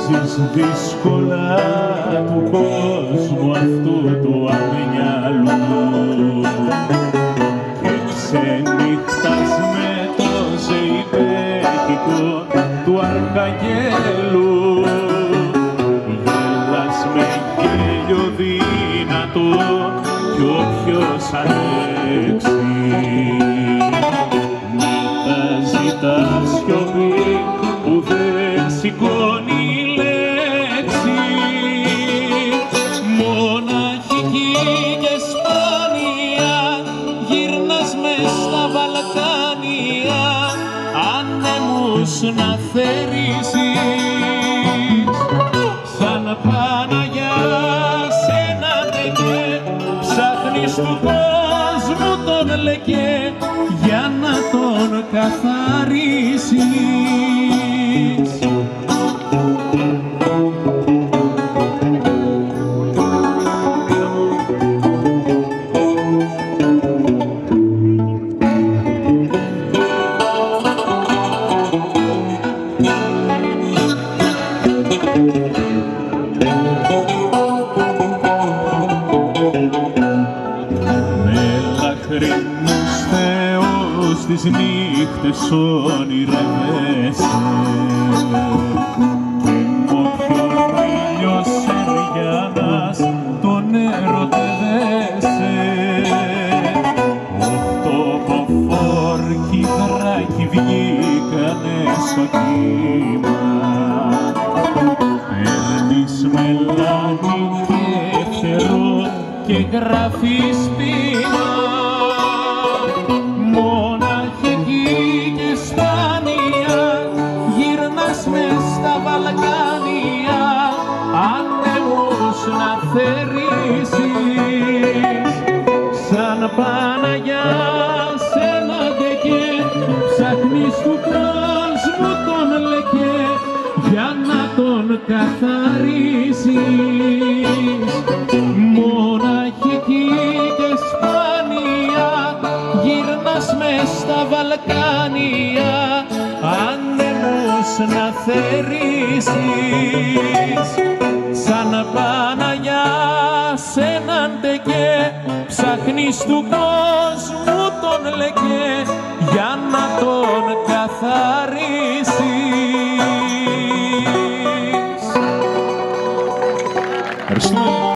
Ζεις δύσκολα του κόσμου αυτού του αμυαλού και ξενύχτας με το ζεϊμπέκικο του αρχαγγέλου. Γέλας με γέλιο δυνατό κι όποιος ανέξει μετά ζητά σιωπή που δεν σηκώνει λέξη. Μοναχική και σπάνια γυρνάς μες στα Βαλκάνια ανέμους να θέρισεις σαν Παναγιά σένα τεκέ. Ψάχνεις του κόσμου τον λεκέ για να τον καθαρίσεις. Τις νύχτες ονειρεύεσαι και μ' όποιον ήλιος ενριάνας τον ερωτεύεσαι. 8 μποφόρ κυδράκι βγήκανε στο κύμα. Παίρνεις μελάνι και φτερό και γράφεις πείμα. Σαν Παναγιά σένα τεκέ, ψάχνεις του κόσμου τον λεκέ για να τον καθαρίσεις. Μοναχική και σπάνια γυρνάς μες στα Βαλκάνια ανέμους να θέρισεις. Σαν Παναγιά σέναν τεκέ, ψάχνεις του κόσμου τον λεκέ για να τον καθαρίσεις.